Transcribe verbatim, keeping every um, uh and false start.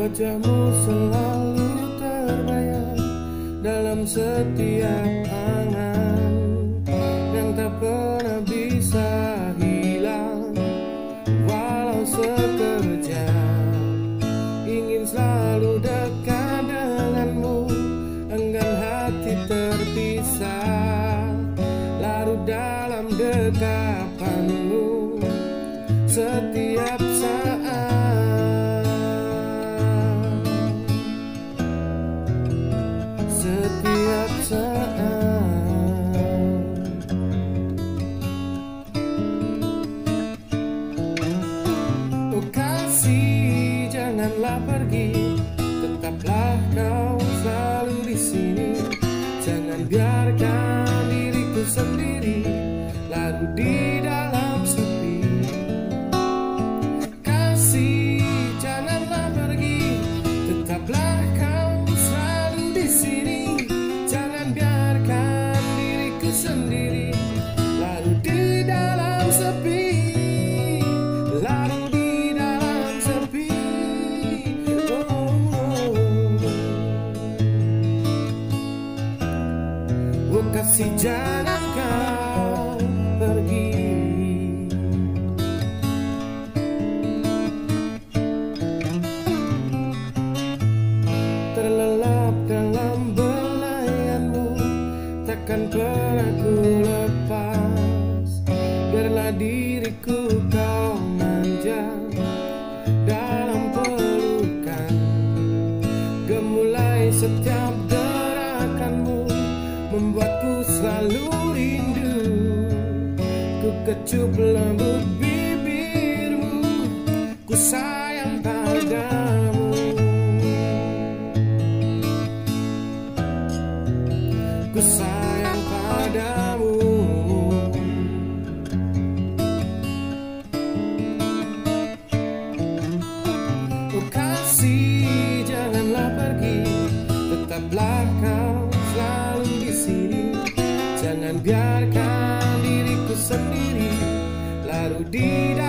Wajahmu selalu terbayang dalam setiap angan yang tak pernah bisa hilang. Walau sekejap ingin selalu dekat denganmu, enggan hati terpisah, larut dalam dekapanmu setiap saat. Setiap saat, oh kasih, janganlah pergi, tetaplah kau selalu di sini. Jangan biarkan diriku sendiri larut di dalam sepi. Kasih, janganlah pergi, tetaplah kau selalu di sini. Jangan biarkan diriku sendiri larut di dalam sepi, larut di dalam sepi. Oh, oh. Oh kasih, jangan kau pergi. Terlelap dalam belayanmu, takkan pernah ku lepas. Biarlah diriku kau manja dalam pelukan, gemulai setiap gerakanmu membuatku selalu rindu. Ku kecup lembut bibirmu, ku sayang padamu. Ku sayang padamu. Oh kasih, janganlah pergi, tetaplah kau selalu di sini. Jangan biarkan diriku sendiri larut di dalam